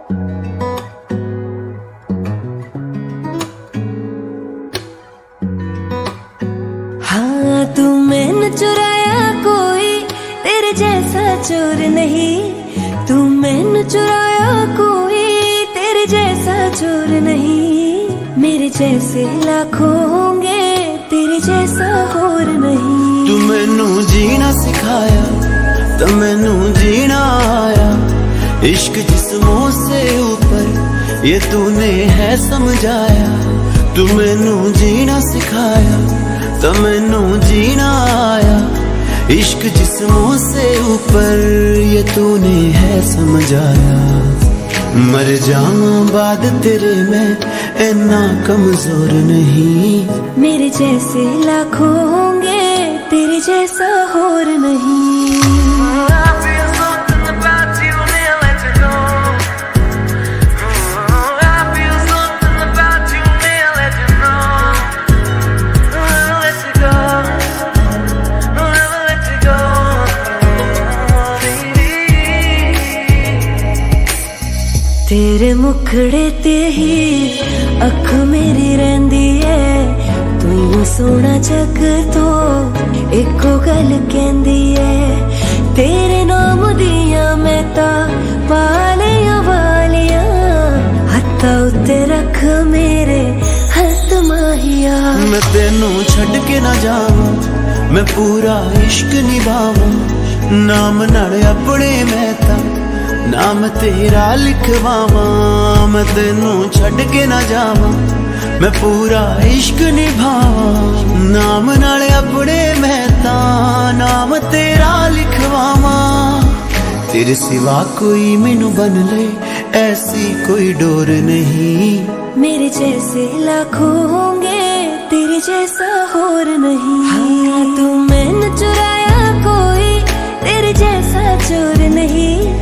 हाँ तू मैंने चुराया, कोई तेरे जैसा चोर नहीं। तू मैंने चुराया, कोई तेरे जैसा चोर नहीं। मेरे जैसे लाखों होंगे, तेरे जैसा और नहीं। तू मैनू जीना सिखाया तो मैनू जीना आया। इश्क जिस्मों से ऊपर ये तूने है समझाया। तू मैनू जीना सिखाया तो मैनू जीना आया। इश्क जिस्मों से ऊपर ये तूने है समझाया। मर जाऊं बाद तेरे में इतना कमजोर नहीं। मेरे जैसे लाखों होंगे, तेरे जैसा और नहीं। तेरे मुखड़े ते ही अख मेरी रहिंदी है। तू सोना जग तो एको गल कहंदी है। तेरे नाम दिया मैं ता पालियां वालियां, हत्था उत्ते रख मेरे हथ माहिया। मैं तेनू छड़ के ना जावां, मैं पूरा इश्क निभावां। नाम नाल अपने मैं ता नाम तेरा लिखवावां। मैं तेनू छड़ के ना जावां, मैं पूरा इश्क निभावां। नाम नाल अपने मैं तां नाम तेरा लिखवावां। तेरे सिवा कोई मैनू बन ले, ऐसी कोई डोर नहीं। मेरे जैसे लाखों होंगे, तेरे जैसा और नहीं। हाँ तू मैंने चुराया, कोई तेरे जैसा चोर नहीं।